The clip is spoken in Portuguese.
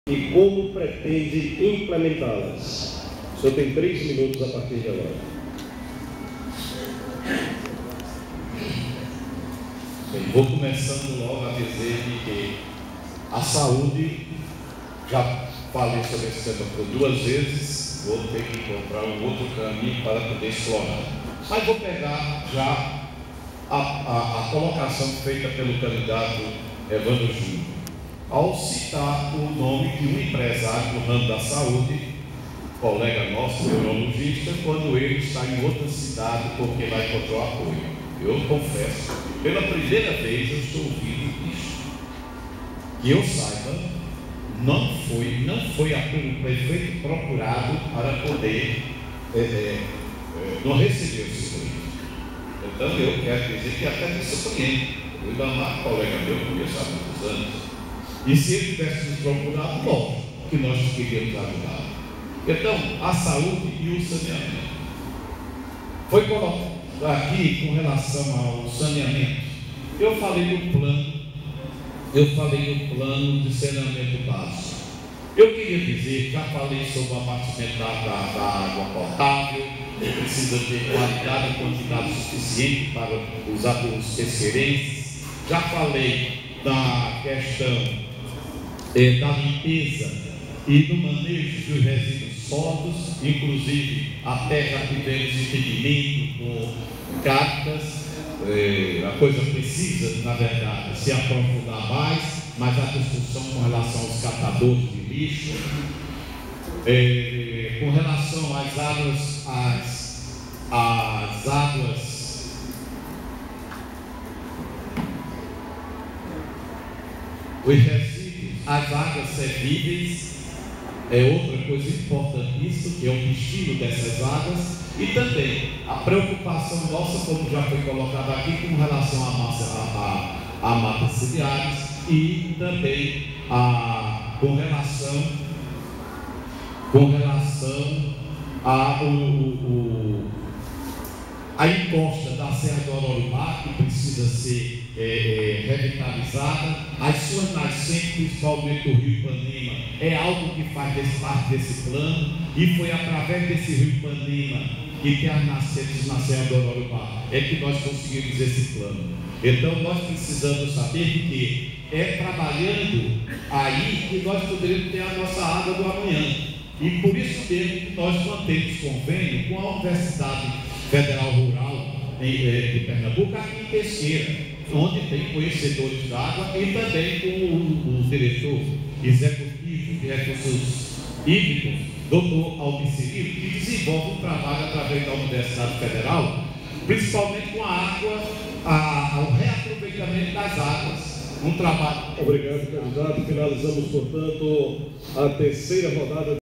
e como pretende implementá-las. O senhor tem 3 minutos a partir de agora. Bem, vou começando logo a dizer que a saúde, já falei sobre esse tema por 2 vezes, vou ter que encontrar um outro caminho para poder explorar. Mas vou pegar já a colocação feita pelo candidato Evandro Júnior, ao citar o nome de um empresário do ramo da saúde, colega nosso, neurologista, quando ele está em outra cidade porque lá encontrou apoio. Eu confesso, pela primeira vez eu estou ouvindo isso. Que eu saiba, não foi o prefeito procurado para poder, não recebeu esse apoio. Então eu quero dizer que até me surpreende. O Idamar, colega meu, conheço há muitos anos, e se ele tivesse nos procurado, bom, que nós queríamos ajudar. Então, a saúde e o saneamento. Foi colocado aqui com relação ao saneamento. Eu falei do plano de saneamento básico. Eu queria dizer, já falei sobre o abastecimento da água potável, precisa ter qualidade e quantidade suficiente para os pesqueirenses. Já falei da questão da limpeza e do manejo dos resíduos sólidos, inclusive até já tivemos entendimento com Cáritas. A coisa precisa, na verdade, se aprofundar mais, mas a discussão com relação aos catadores de lixo, com relação às águas, os resíduos, as águas servíveis, é outra coisa importantíssima, que é o destino dessas águas, e também a preocupação nossa, como já foi colocado aqui, com relação à mata ciliares e também com relação à encosta da Serra do Ororubá, que precisa ser revitalizada, as suas nascentes, principalmente o Rio Ipanema, é algo que faz parte desse plano, e foi através desse Rio Ipanema que tem as nascentes na Serra do Ororubá, é que nós conseguimos esse plano. Então nós precisamos saber que é trabalhando aí que nós poderemos ter a nossa água do amanhã, e por isso mesmo que nós mantemos convênio com a Universidade Federal Rural de Pernambuco, aqui em Pesqueira, onde tem conhecedores da água, e também com o diretor executivo de recursos hídricos, Dr. Almir Cirilo, que desenvolve um trabalho através da Universidade Federal, principalmente com a água, ao reaproveitamento das águas. Um trabalho. Obrigado, candidato. Finalizamos, portanto, a terceira rodada.